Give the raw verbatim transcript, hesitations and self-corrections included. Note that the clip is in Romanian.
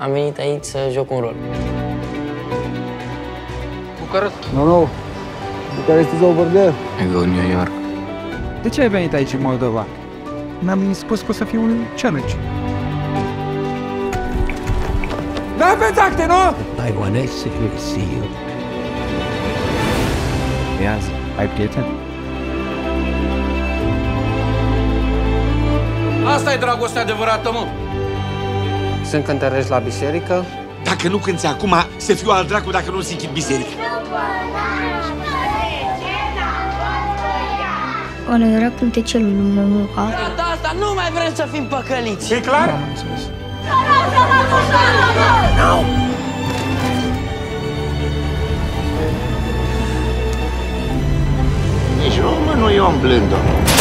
Am venit aici să joc un rol. Bucharest? No, no. Bucharest is over there. I go New York. De ce ai venit aici în Moldova? Mi-am spus că o să fiu un challenge. Nu aveți acte, nu? Taiwanese will see you. Iaz, ai prieten? Asta e dragostea adevărată, mă! Sunt cântărești la biserică. Dacă nu cânti acum, să fiu al dracu dacă nu-ți închid biserica. Oare dracul de ce nu mă muca? Data asta nu mai vrem să fim păcăliți! E clar? Am înțeles. Nici românul e om blând,